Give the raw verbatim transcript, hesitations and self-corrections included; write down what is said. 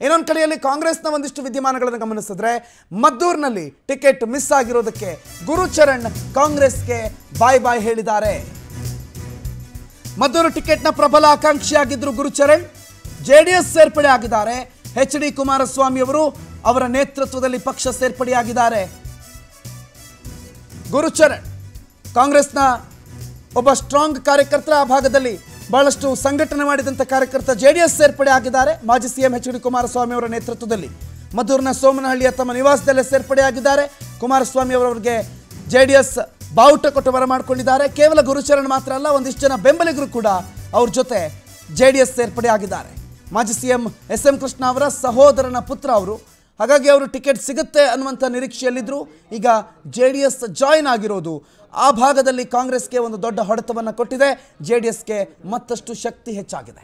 ಇನ್ನೊಂದು ಕಡೆಯಲ್ಲಿ ಕಾಂಗ್ರೆಸ್ನ ಒಂದಿಷ್ಟು ವಿದ್ಯಮಾನಗಳನ್ನು ಗಮನಿಸಿದ್ರೆ ಮದ್ದೂರಿನಲ್ಲಿ ಟಿಕೆಟ್ ಮಿಸ್ ಆಗಿರೋದಕ್ಕೆ ಗುರುಚರಣ್ ಕಾಂಗ್ರೆಸ್ಗೆ ಬಾಯ್ ಬಾಯ್ ಹೇಳಿದ್ದಾರೆ. ಮದ್ದೂರು ಟಿಕೆಟ್ನ ಪ್ರಬಲ ಆಕಾಂಕ್ಷಿಯಾಗಿದ್ದರು ಗುರುಚರಣ್. ಜೆಡಿಎಸ್ ಸೇರ್ಪಡೆ ಆಗಿದ್ದಾರೆ. ಎಚ್ ಡಿ ಕುಮಾರಸ್ವಾಮಿ ಅವರು ಅವರ ನೇತೃತ್ವದಲ್ಲಿ ಪಕ್ಷ ಸೇರ್ಪಡೆಯಾಗಿದ್ದಾರೆ. ಗುರುಚರಣ್ ಕಾಂಗ್ರೆಸ್ನ ಒಬ್ಬ ಸ್ಟ್ರಾಂಗ್ ಕಾರ್ಯಕರ್ತರ, ಆ ಭಾಗದಲ್ಲಿ ಬಹಳಷ್ಟು ಸಂಘಟನೆ ಮಾಡಿದಂಥ ಕಾರ್ಯಕರ್ತ ಜೆಡಿಎಸ್ ಸೇರ್ಪಡೆ ಆಗಿದ್ದಾರೆ. ಮಾಜಿ ಸಿಎಂ ಎಚ್ ಡಿ ಕುಮಾರಸ್ವಾಮಿ ಅವರ ನೇತೃತ್ವದಲ್ಲಿ ಮದ್ದೂರಿನ ಸೋಮನಹಳ್ಳಿಯ ತಮ್ಮ ನಿವಾಸದಲ್ಲೇ ಸೇರ್ಪಡೆಯಾಗಿದ್ದಾರೆ. ಕುಮಾರಸ್ವಾಮಿ ಅವರವರಿಗೆ ಜೆಡಿಎಸ್ ಬಾವುಟ ಕೊಟ್ಟು ಬರಮಾಡಿಕೊಂಡಿದ್ದಾರೆ. ಕೇವಲ ಗುರುಚರಣ್ ಮಾತ್ರ ಅಲ್ಲ, ಒಂದಿಷ್ಟು ಜನ ಬೆಂಬಲಿಗರು ಕೂಡ ಅವ್ರ ಜೊತೆ ಜೆಡಿಎಸ್ ಸೇರ್ಪಡೆ ಆಗಿದ್ದಾರೆ. ಮಾಜಿ ಸಿಎಂ ಎಸ್ ಎಂ ಕೃಷ್ಣ ಅವರ ಸಹೋದರನ ಪುತ್ರ ಅವರು, ಹಾಗಾಗಿ ಅವರು ಟಿಕೆಟ್ ಸಿಗುತ್ತೆ ಅನ್ನುವಂಥ ನಿರೀಕ್ಷೆಯಲ್ಲಿದ್ದರು. ಈಗ ಜೆಡಿಎಸ್ ಜಾಯಿನ್ ಆಗಿರೋದು ಆ ಭಾಗದಲ್ಲಿ ಕಾಂಗ್ರೆಸ್ಗೆ ಒಂದು ದೊಡ್ಡ ಹೊಡೆತವನ್ನು ಕೊಟ್ಟಿದೆ. ಜೆಡಿಎಸ್ಗೆ ಮತ್ತಷ್ಟು ಶಕ್ತಿ ಹೆಚ್ಚಾಗಿದೆ.